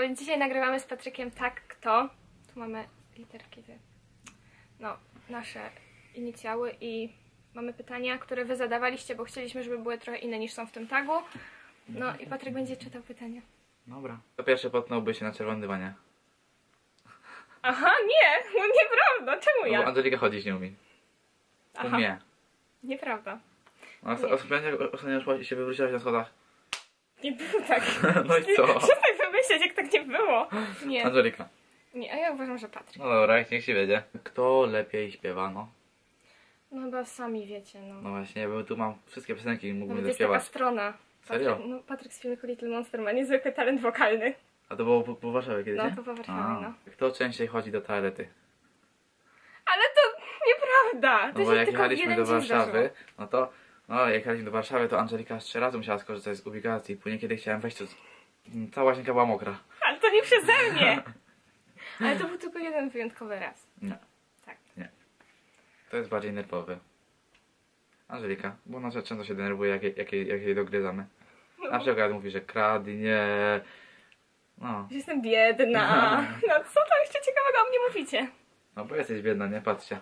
Dzisiaj nagrywamy z Patrykiem Tak Kto. Tu mamy literki, no, nasze inicjały i mamy pytania, które wy zadawaliście, bo chcieliśmy, żeby były trochę inne niż są w tym tagu. No i Patryk będzie czytał pytania. Dobra. To pierwsze potknąłby się na czerwonym dywanie. Aha, nie! No nieprawda! Czemu ja? Bo Angelika chodzić nie umie. Aha. Umie. Nieprawda. Ostatnio się wywróciłaś na schodach. Nie było tak. No i co? Przestań wymyśleć, jak tak nie było. Nie. Angelika. Nie, a ja uważam, że Patryk. No dobra, niech się wiedzie. Kto lepiej śpiewa, no? No chyba sami wiecie, no. No właśnie, bo tu mam wszystkie piosenki i mógłbym Nawet jest taka zaśpiewać. strona. Serio? Patryk, no, Patryk z filmiku Little Monster ma niezwykły talent wokalny. A to było po Warszawie kiedyś, No, nie? to po Warszawie, A. no. Kto częściej chodzi do toalety? Ale to nieprawda! To No bo się jak tylko w jechaliśmy jeden do dzień zdarzyło. Warszawy, jak jechaliśmy do Warszawy, to Angelika 3 razy musiała skorzystać z ubikacji. Później kiedy chciałem wejść, to cała łazienka była mokra. Ale to nie przeze mnie! Ale to był tylko jeden wyjątkowy raz. Nie. Tak. Nie. To jest bardziej nerwowy. Angelika, bo ona często się denerwuje, jak jej dogryzamy. No. Na przykład mówi, że kradnie. No. Że jestem biedna. No co tam jeszcze ciekawego o mnie mówicie? No bo jesteś biedna, nie? Patrzcie.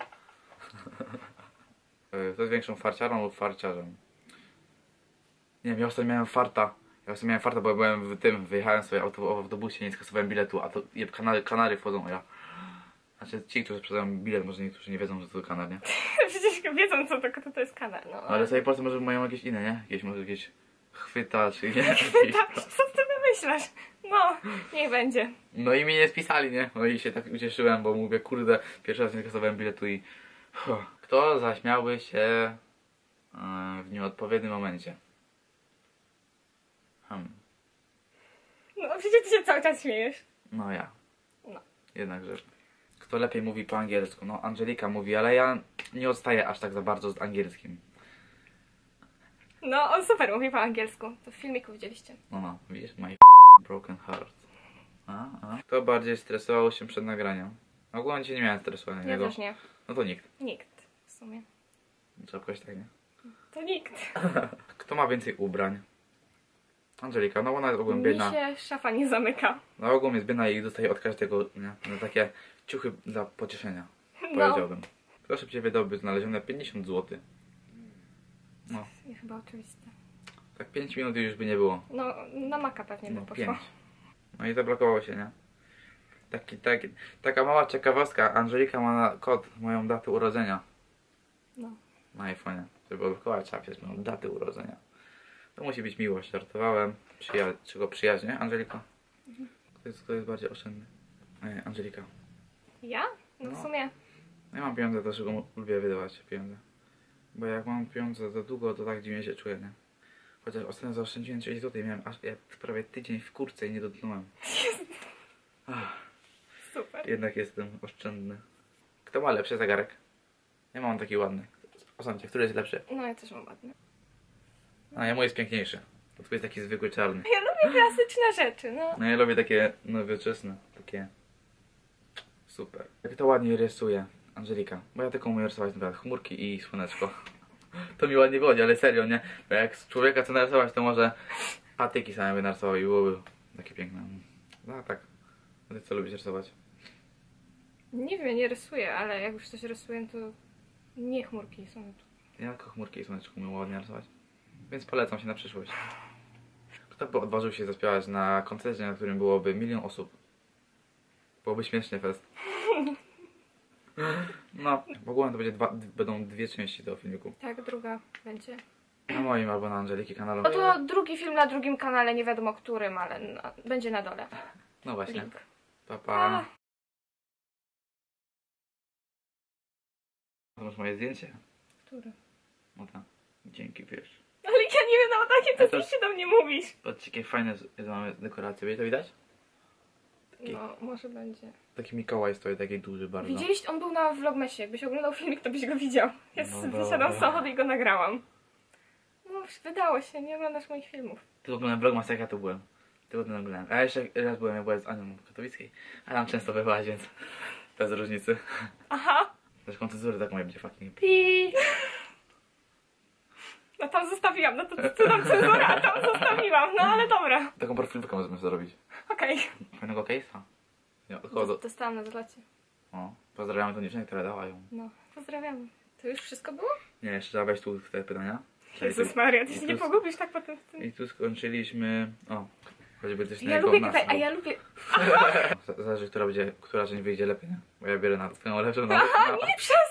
Kto jest większą farciarą lub farciarzem? Nie wiem, ja ostatnio miałem farta. Bo byłem wyjechałem sobie w autobusie, nie skasowałem biletu, a to kanary wchodzą, ja. Znaczy ci, którzy sprzedają bilet, może niektórzy nie wiedzą, że to kanar, nie? Przecież wiedzą, co to jest kanar, no. Ale sobie po prostu może mają jakieś inne, nie? Może jakieś chwytacz, nie? Tak, co ty wymyślasz? No, niech będzie. No i mi nie spisali, nie? No i się tak ucieszyłem, bo mówię, kurde, pierwszy raz nie kasowałem biletu i... Kto zaśmiałby się w nieodpowiednim momencie? No przecież ty się cały czas śmiejesz. No ja. No. Jednakże. Kto lepiej mówi po angielsku? No Angelika mówi, ale ja nie odstaję aż tak za bardzo z angielskim. No, on super mówi po angielsku. To w filmiku widzieliście. No, widzisz, my broken heart. Kto bardziej stresował się przed nagraniem? Ogólnie dzisiaj nie miałem stresu na Ja niego. też nie. No to nikt. Nikt w sumie. Trzeba jakoś tak, nie? To nikt. Kto ma więcej ubrań? Angelika, no ona jest ogólnie biedna. Mi się szafa nie zamyka. No ogólnie jest biedna i dostaje od każdego, nie? Na takie ciuchy dla pocieszenia, No. powiedziałbym. Kto szybciej wydałby znalezione 50 zł? No, Nie, chyba oczywiste. tak 5 minut już by nie było. No, na maka pewnie by No, poszło. 5. No i zablokowało się, nie? Taka mała ciekawostka. Angelika ma na kod moją datę urodzenia No. na iPhone'ie. Żeby odblokować, trzeba wpisać moją datę urodzenia. To musi być miłość. Żartowałem. Czego przyjaźnie, Angelika? Kto jest bardziej oszczędny? Angelika. Ja? No w No. sumie. Ja mam pieniądze, dlaczego lubię wydawać pieniądze. Bo jak mam pieniądze za długo, to tak dziwnie się czuję, nie? Chociaż ostatnio zaoszczędziłem 6 zł, miałem aż prawie tydzień w kurce i nie dotknąłem. Super. Jednak jestem oszczędny. Kto ma lepszy zegarek? Ja mam taki ładny. Osądźcie, który jest lepszy? No ja też mam ładne. A ja mój jest piękniejszy. Bo twój jest taki zwykły czarny. Ja lubię klasyczne rzeczy, no. No ja lubię takie nowoczesne, takie super. Jak to ładnie rysuje Angelika. Bo ja tylko umiem rysować na przykład chmurki i słoneczko. To mi ładnie wychodzi, ale serio, nie? Bo jak z człowieka chce narysować, to może patyki same by narysował i byłoby takie piękne. No tak. A ty co lubisz rysować? Nie wiem, nie rysuję, ale jak już coś rysuję, to nie chmurki są tu. Ja tylko chmurki i słoneczko umiem ładnie rysować. Więc polecam się na przyszłość. Kto by odważył się zaśpiewać na koncercie, na którym byłoby 1 000 000 osób? Byłoby śmiesznie fest. No, w ogóle to będą 2 części tego filmiku. Tak, druga będzie. Na moim albo na Angeliki kanale. No to drugi film na drugim kanale, nie wiadomo którym, ale będzie na dole. No właśnie. Link. Pa, pa. To masz moje zdjęcie? Który? No tak. Dzięki, wiesz. Ale ja nie wiem, o takim Ja to też- się do mnie mówisz. Patrzcie, jakie fajne mamy dekoracje. Wiecie, to widać? No, może będzie. Taki Mikołaj stoi, taki duży bardzo. Widzieliście? On był na vlogmasie. Jakbyś oglądał filmik, to byś go widział. Ja No wysiadam z dobra. samochodu i go nagrałam. No, wydało się, nie oglądasz moich filmów. Tylko oglądałem vlogmas, jak ja tu byłem. Tylko ten oglądałem. A jeszcze raz byłem, jak byłem z Anią Katowickiej. A tam często bywałaś, więc bez różnicy. Aha. Zresztą cenzury tak moje będzie fucking. Pi. No tam zostawiłam, no to co tam cenzura, tam zostawiłam, no ale dobra. Taką profilówkę możemy zrobić. Okej. Fajnego case'a. Ja, tylko do... Dostałam na zlocie. O, pozdrawiamy tą dziewczynę, która dała ją. No, pozdrawiamy. To już wszystko było? Nie, jeszcze trzeba wejść tu w te pytania. Jezus Maria, ty I się tu nie pogubisz tak potem w tym. I tu skończyliśmy... O, choćby coś Ja lubię tutaj, a ja lubię... Zależy, która część wyjdzie lepiej, nie? Bo ja biorę na twoją lepszą, na, Nie, przestań!